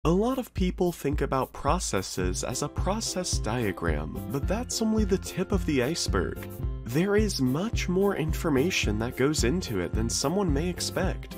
A lot of people think about processes as a process diagram, but that's only the tip of the iceberg. There is much more information that goes into it than someone may expect.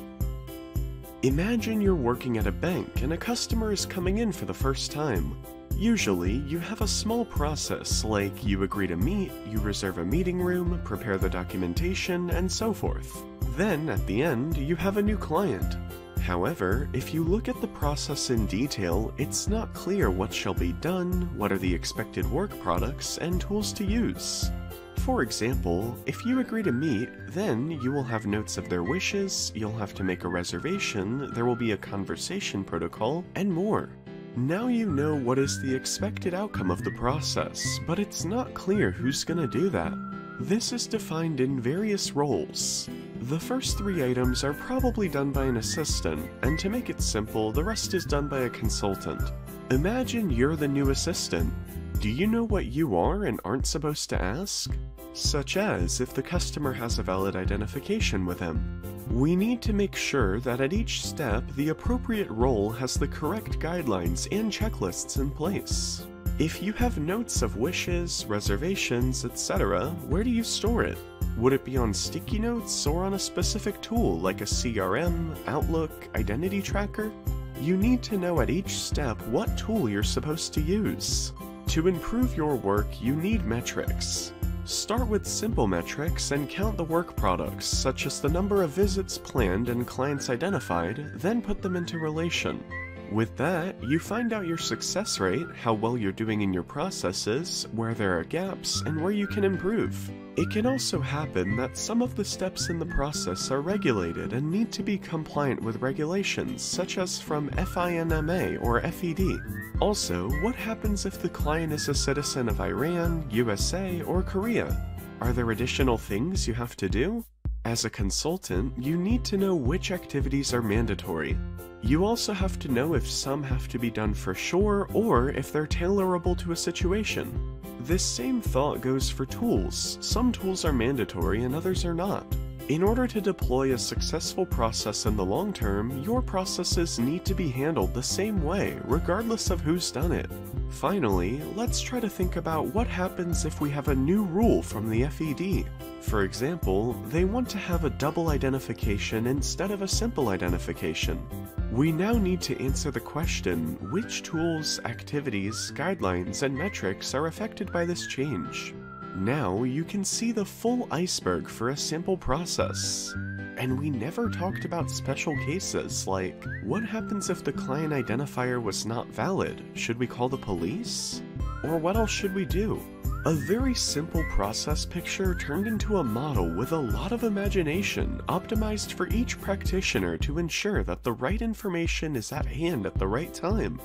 Imagine you're working at a bank and a customer is coming in for the first time. Usually, you have a small process like you agree to meet, you reserve a meeting room, prepare the documentation, and so forth. Then, at the end, you have a new client. However, if you look at the process in detail, it's not clear what shall be done, what are the expected work products, and tools to use. For example, if you agree to meet, then you will have notes of their wishes, you'll have to make a reservation, there will be a conversation protocol, and more. Now you know what is the expected outcome of the process, but it's not clear who's gonna do that. This is defined in various roles. The first three items are probably done by an assistant, and to make it simple, the rest is done by a consultant. Imagine you're the new assistant. Do you know what you are and aren't supposed to ask? Such as if the customer has a valid identification with him. We need to make sure that at each step, the appropriate role has the correct guidelines and checklists in place. If you have notes of wishes, reservations, etc., where do you store it? Would it be on sticky notes or on a specific tool like a CRM, Outlook, identity tracker? You need to know at each step what tool you're supposed to use. To improve your work, you need metrics. Start with simple metrics and count the work products, such as the number of visits planned and clients identified, then put them into relation. With that, you find out your success rate, how well you're doing in your processes, where there are gaps, and where you can improve. It can also happen that some of the steps in the process are regulated and need to be compliant with regulations, such as from FINMA or FED. Also, what happens if the client is a citizen of Iran, USA, or Korea? Are there additional things you have to do? As a consultant, you need to know which activities are mandatory. You also have to know if some have to be done for sure or if they're tailorable to a situation. This same thought goes for tools. Some tools are mandatory and others are not. In order to deploy a successful process in the long term, your processes need to be handled the same way, regardless of who's done it. Finally, let's try to think about what happens if we have a new rule from the FED. For example, they want to have a double identification instead of a simple identification. We now need to answer the question, which tools, activities, guidelines, and metrics are affected by this change? Now you can see the full iceberg for a simple process. And we never talked about special cases like, what happens if the client identifier was not valid? Should we call the police? Or what else should we do? A very simple process picture turned into a model with a lot of imagination, optimized for each practitioner to ensure that the right information is at hand at the right time.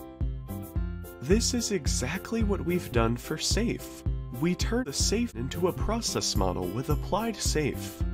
This is exactly what we've done for SAFE. We turned the SAFE into a process model with applied SAFE.